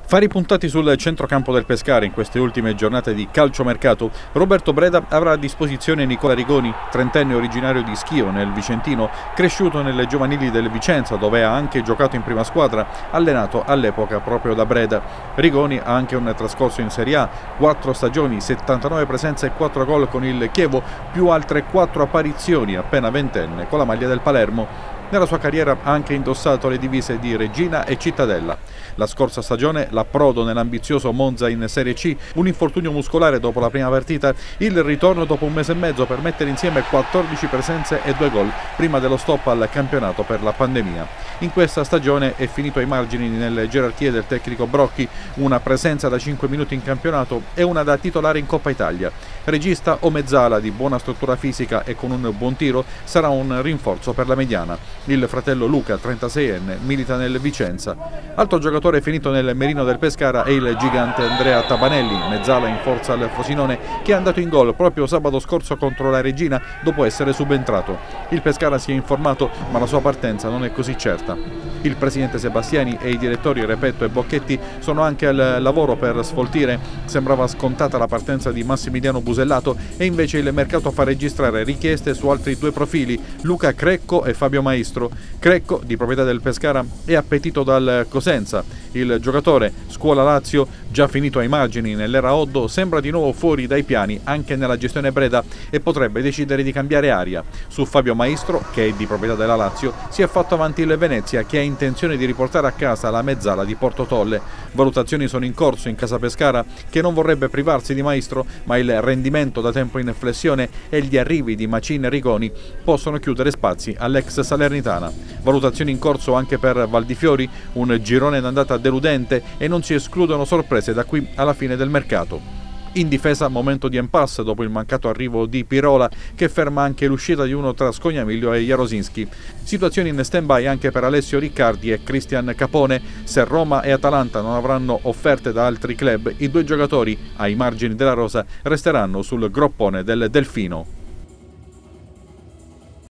Fari puntati sul centrocampo del Pescara in queste ultime giornate di calciomercato, Roberto Breda avrà a disposizione Nicola Rigoni, trentenne originario di Schio nel Vicentino, cresciuto nelle giovanili del Vicenza dove ha anche giocato in prima squadra, allenato all'epoca proprio da Breda. Rigoni ha anche un trascorso in Serie A, 4 stagioni, 79 presenze e 4 gol con il Chievo, più altre 4 apparizioni appena ventenne con la maglia del Palermo. Nella sua carriera ha anche indossato le divise di Reggina e Cittadella. La scorsa stagione l'approdo nell'ambizioso Monza in Serie C, un infortunio muscolare dopo la prima partita, il ritorno dopo un mese e mezzo per mettere insieme 14 presenze e 2 gol prima dello stop al campionato per la pandemia. In questa stagione è finito ai margini nelle gerarchie del tecnico Brocchi, una presenza da 5 minuti in campionato e una da titolare in Coppa Italia. Regista o mezzala di buona struttura fisica e con un buon tiro sarà un rinforzo per la mediana. Il fratello Luca, 36enne, milita nel Vicenza. Altro giocatore finito nel mirino del Pescara è il gigante Andrea Tabanelli, mezzala in forza al Frosinone, che è andato in gol proprio sabato scorso contro la Reggina dopo essere subentrato. Il Pescara si è informato, ma la sua partenza non è così certa. Il presidente Sebastiani e i direttori Repetto e Bocchetti sono anche al lavoro per sfoltire. Sembrava scontata la partenza di Massimiliano Busellato e invece il mercato fa registrare richieste su altri 2 profili, Luca Crecco e Fabio Maestro. Crecco, di proprietà del Pescara, è appetito dal Cosenza. Il giocatore, scuola Lazio, già finito ai margini nell'era Oddo, sembra di nuovo fuori dai piani anche nella gestione Breda e potrebbe decidere di cambiare aria. Su Fabio Maestro, che è di proprietà della Lazio, si è fatto avanti il Venezia, che ha intenzione di riportare a casa la mezzala di Porto Tolle. Valutazioni sono in corso in casa Pescara, che non vorrebbe privarsi di Maestro, ma il rendimento da tempo in flessione e gli arrivi di Macin e Rigoni possono chiudere spazi all'ex Salernitana. Valutazioni in corso anche per Valdifiori, un girone d'andata deludente e non si escludono sorprese da qui alla fine del mercato. In difesa momento di impasse dopo il mancato arrivo di Pirola, che ferma anche l'uscita di uno tra Scognamiglio e Jarosinski. Situazioni in stand-by anche per Alessio Riccardi e Cristian Capone. Se Roma e Atalanta non avranno offerte da altri club, i 2 giocatori ai margini della rosa resteranno sul groppone del Delfino.